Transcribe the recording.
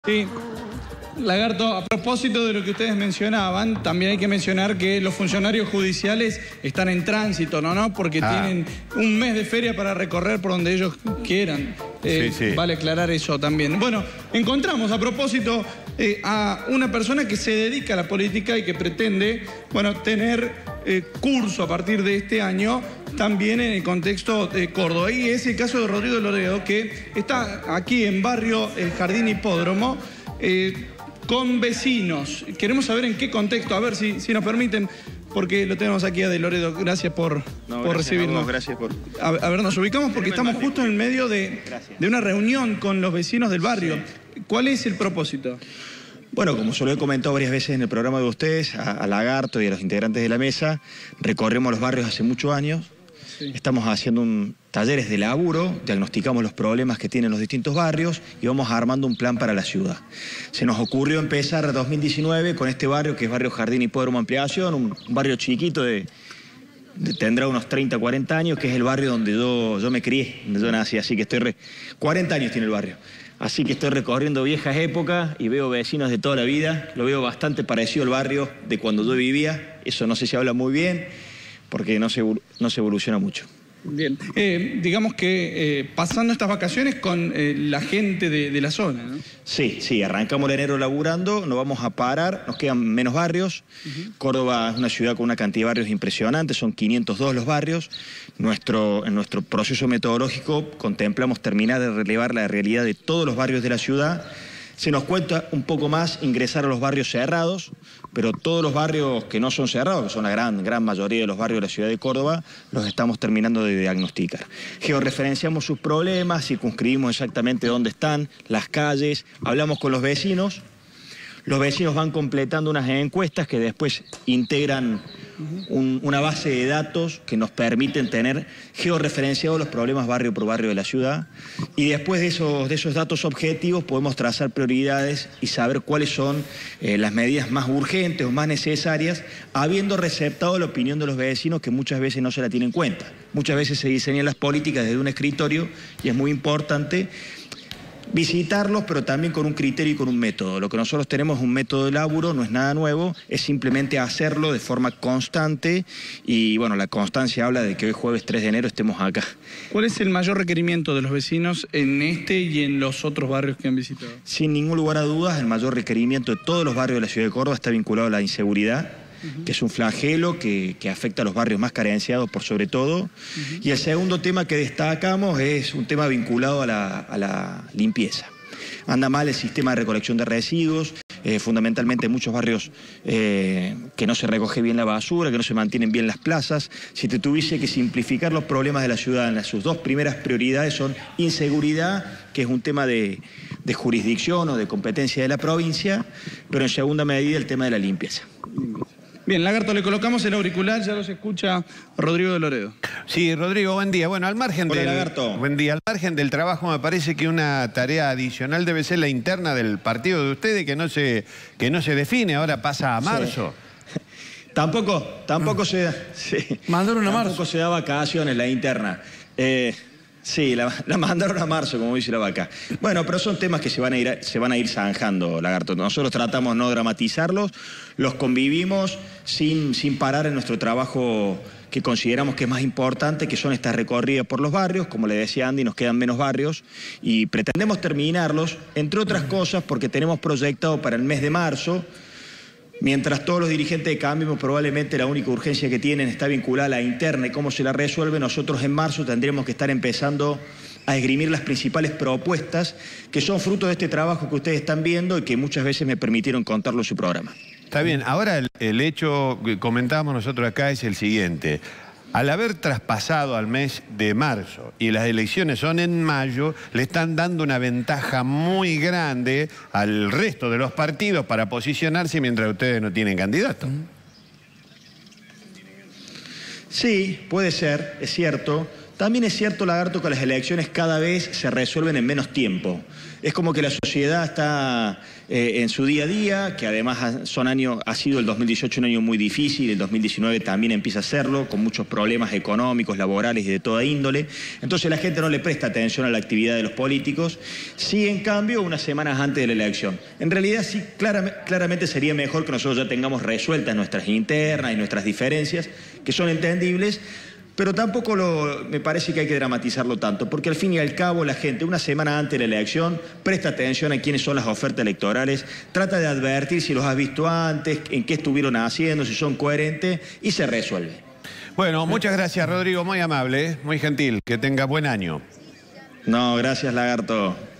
Sí, Lagarto, a propósito de lo que ustedes mencionaban, también hay que mencionar que los funcionarios judiciales están en tránsito, ¿no? Porque tienen un mes de feria para recorrer por donde ellos quieran. Sí. Vale aclarar eso también. Bueno, encontramos a propósito a una persona que se dedica a la política y que pretende, bueno, tener curso a partir de este año también en el contexto de Córdoba. Y es el caso de Rodrigo de Loredo, que está aquí en barrio El Jardín Hipódromo, con vecinos. Queremos saber en qué contexto, a ver si nos permiten, porque lo tenemos aquí a De Loredo. Gracias por recibirnos. Gracias por... A ver, nos ubicamos porque estamos justo en el medio de una reunión con los vecinos del barrio. Sí. ¿Cuál es el propósito? Bueno, como se lo he comentado varias veces en el programa de ustedes, a Lagarto y a los integrantes de la mesa, recorremos los barrios hace muchos años. Sí. Estamos haciendo talleres de laburo, diagnosticamos los problemas que tienen los distintos barrios y vamos armando un plan para la ciudad. Se nos ocurrió empezar 2019 con este barrio, que es Barrio Jardín Hipódromo Ampliación, un barrio chiquito tendrá unos 30, 40 años, que es el barrio donde yo me crié, donde yo nací, así que 40 años tiene el barrio. Así que estoy recorriendo viejas épocas y veo vecinos de toda la vida, lo veo bastante parecido al barrio de cuando yo vivía, eso no sé si habla muy bien, porque no se evoluciona mucho. Bien, digamos que pasando estas vacaciones con la gente de la zona, ¿no? Sí, arrancamos el enero laburando, no vamos a parar, nos quedan menos barrios. Córdoba es una ciudad con una cantidad de barrios impresionante, son 502 los barrios. En nuestro proceso metodológico contemplamos terminar de relevar la realidad de todos los barrios de la ciudad. Se nos cuesta un poco más ingresar a los barrios cerrados, pero todos los barrios que no son cerrados, que son la gran mayoría de los barrios de la ciudad de Córdoba, los estamos terminando de diagnosticar. Georreferenciamos sus problemas, circunscribimos exactamente dónde están, las calles, hablamos con los vecinos. Los vecinos van completando unas encuestas que después integran una base de datos que nos permiten tener georreferenciados los problemas barrio por barrio de la ciudad, y después de esos datos objetivos podemos trazar prioridades y saber cuáles son las medidas más urgentes o más necesarias, habiendo receptado la opinión de los vecinos, que muchas veces no se la tienen en cuenta. Muchas veces se diseñan las políticas desde un escritorio y es muy importante visitarlos, pero también con un criterio y con un método. Lo que nosotros tenemos es un método de laburo, no es nada nuevo, es simplemente hacerlo de forma constante y bueno, la constancia habla de que hoy jueves 3 de enero estemos acá. ¿Cuál es el mayor requerimiento de los vecinos en este y en los otros barrios que han visitado? Sin ningún lugar a dudas, el mayor requerimiento de todos los barrios de la ciudad de Córdoba está vinculado a la inseguridad, que es un flagelo que afecta a los barrios más carenciados por sobre todo. Y el segundo tema que destacamos es un tema vinculado a la limpieza. Anda mal el sistema de recolección de residuos, fundamentalmente en muchos barrios que no se recoge bien la basura, que no se mantienen bien las plazas. Si te tuviese que simplificar los problemas de la ciudad, sus dos primeras prioridades son inseguridad, que es un tema de jurisdicción o de competencia de la provincia, pero en segunda medida el tema de la limpieza. Bien, Lagarto, le colocamos el auricular, ya los escucha Rodrigo de Loredo. Sí, Rodrigo, buen día. Bueno, al margen buen día. Al margen del trabajo, me parece que una tarea adicional debe ser la interna del partido de ustedes, que no se define, ahora pasa a marzo. Sí. Tampoco se da. Sí. Mandaron a marzo. Tampoco se da vacaciones la interna. Sí, la mandaron a marzo, como dice la vaca. Bueno, pero son temas que se van a ir zanjando, Lagarto. Nosotros tratamos de no dramatizarlos, los convivimos sin parar en nuestro trabajo que consideramos que es más importante, que son estas recorridas por los barrios. Como le decía Andy, nos quedan menos barrios y pretendemos terminarlos, entre otras cosas, porque tenemos proyectado para el mes de marzo. Mientras todos los dirigentes de Cambiemos probablemente la única urgencia que tienen está vinculada a la interna y cómo se la resuelve, nosotros en marzo tendremos que estar empezando a esgrimir las principales propuestas que son fruto de este trabajo que ustedes están viendo y que muchas veces me permitieron contarlo en su programa. Está bien, ahora el hecho que comentábamos nosotros acá es el siguiente. Al haber traspasado al mes de marzo y las elecciones son en mayo, le están dando una ventaja muy grande al resto de los partidos para posicionarse mientras ustedes no tienen candidato. Sí, puede ser, es cierto. También es cierto, Lagarto, que las elecciones cada vez se resuelven en menos tiempo. Es como que la sociedad está en su día a día, que además ha sido el 2018 un año muy difícil, el 2019 también empieza a serlo, con muchos problemas económicos, laborales y de toda índole. Entonces la gente no le presta atención a la actividad de los políticos. Sí, en cambio, unas semanas antes de la elección. En realidad sí, claramente sería mejor que nosotros ya tengamos resueltas nuestras internas y nuestras diferencias, que son entendibles, pero tampoco me parece que hay que dramatizarlo tanto, porque al fin y al cabo la gente una semana antes de la elección presta atención a quiénes son las ofertas electorales, trata de advertir si los has visto antes, en qué estuvieron haciendo, si son coherentes, y se resuelve. Bueno, muchas gracias, Rodrigo, muy amable, muy gentil, que tenga buen año. No, gracias, Lagarto.